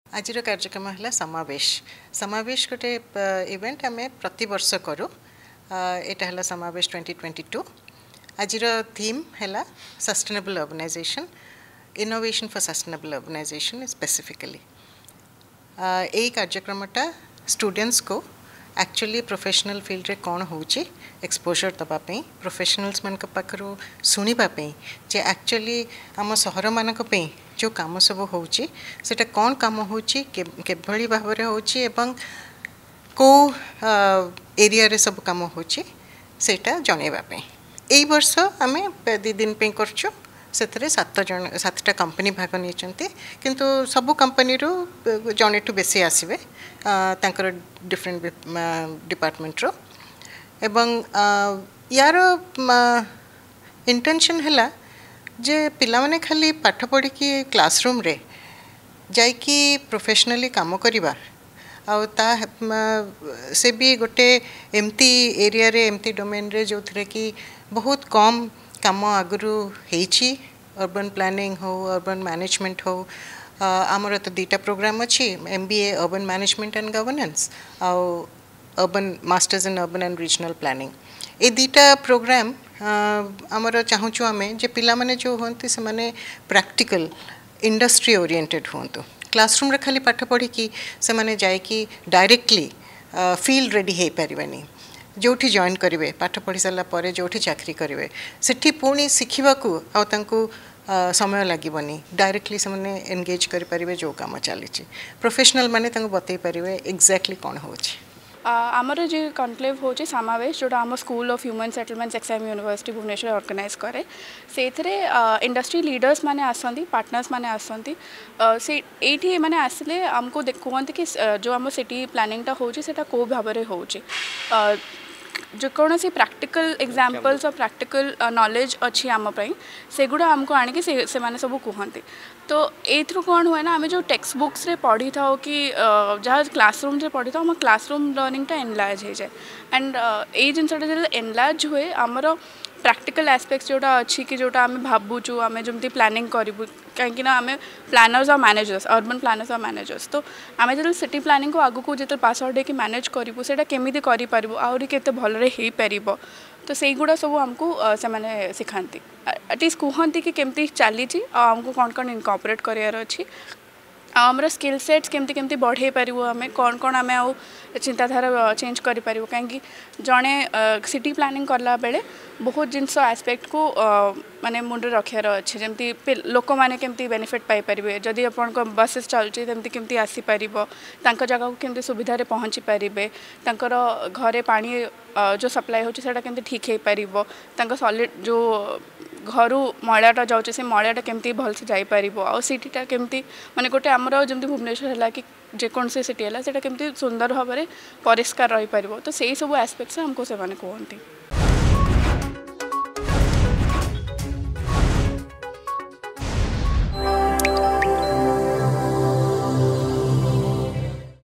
आज कार्यक्रम है समावेश समावेश गोटे इवेंट आम प्रति वर्ष करूँ यहाँ है समावेश 2022 आज थीम है sustainable urbanisation innovation for sustainable urbanisation specifically यही कार्यक्रमटा स्टूडेंट्स को एक्चुअली प्रोफेशनल फील्ड रे कौन होची एक्सपोजर दवाई प्रोफेशनल्स मान पाखु शुणापी जे एक्चुअली आम सहर मानक जो काम सब होची सेटा कौन काम होची केभली भाव में होची एवं को एरिया रे सब काम होची सेटा जणेबापी एई वर्ष आमे 2 दिन पे करछु से 7टा कंपनी भाग नहीं किंतु सबू कंपनी रू जड़े ठू बेसी आसवे तांकर डिफरेंट डिपार्टमेंट रो एवं यार इंटेंशन है जे पिला माने खाली पाठ पढ़ी की क्लासरूम रे जाइकी प्रोफेशनली काम करवा से भी गोटे एमती एरिया रे एमती डोमेन रे जो थे कि बहुत कम काम आगु होती अर्बन प्लानिंग हो अर्बन मैनेजमेंट हो आमर तो 2टा प्रोग्राम अच्छी MBA urban management and governance आउ urban masters in urban and regional planning ये 2टा प्रोग्राम आमर चाहूँ आम जे पिला माने जो होती से माने प्रैक्टिकल इंडस्ट्री ओरिएंटेड हूँ क्लासरूम रे खाली पाठ पढ़ी कि से माने जाइकी डायरेक्टली फील्ड रेडी हो पारे जोठी जॉइन करेंगे पाठ पढ़ी सारा पर जोठी चाकरी करेंगे सेठी पुणी शिखा समय लगभग डायरेक्टली से मैंने एंगेज करें जो काम चली प्रोफेशनल माने बतई पारे एक्जाक्टली कौन हो आमर जो कनक्लेव हो समावेश जोटा आम school of human settlements XIM university Bhubaneswar organise करे से इंडस्ट्री लीडर्स माने आसंती पार्टनर्स माने आसंती से एठी माने आसले हमको देखुवंती कि जो आम सिटी प्लानिंगटा होची सेटा को भाव में होची जो कौन सी प्रैक्टिकल एग्जांपल्स और प्रैक्टिकल नॉलेज अच्छी आम से गुड़ा आमको आणिकी से माने सब कहते तो एथरू कौन हुए ना आम जो टेक्स्ट बुक्स रे पढ़ी था कि जहाँ क्लासरूम से पढ़ी था क्लासरूम लर्निंगटा एनलार्ज हो जाए एंड ये जिनसा जो एनलार्ज हुए आमर प्रैक्टिकल एस्पेक्ट्स जोटा अच्छी कि जोटा आम भावुचु आम जमी प्लानिंग करूँ कहीं आम प्लानर्स और मैनेजर्स अर्बन प्लानर्स और मैनेजर्स तो आम जो सिटी प्लानिंग को आगू जो पास आउट होकर मैनेज करूँ से केमी करूँ आहरी के भलरे हो पार तो से गुड़ा सब आमको से सिखाती एटलिस्ट कहती कि केमती चली आमको कौन कौन इनकॉर्पोरेट करार अच्छी आमर स्किल सेट्स केमती केमती बढ़े पारू आम कौन कौन आम आउ चिंताधारा चेंज कर पारू कहीं जड़े सिटी प्लानिंग करला बेले बहुत जिनस एस्पेक्ट को माने मुंड रखार अच्छे जमी लोक मैंने केमती बेनिफिट पाई पारे जदि आप बसेस चलती केमती आसीपर जगह को केमती सुविधा पहुँची पारे घरे पानी जो सप्लाई होता केमती ठीक हो पार सॉलिड जो घर मैलाटा जाऊँचे से मैलाटा केमती भलसे जापर आ सिटीटा केमती माने गोटे आमर जमी भुवनेश्वर है कि जेकोसी सिटी है केमती सुंदर भाव में परिष्कार रही पार तो से सब एस्पेक्ट्स हमको से कहते।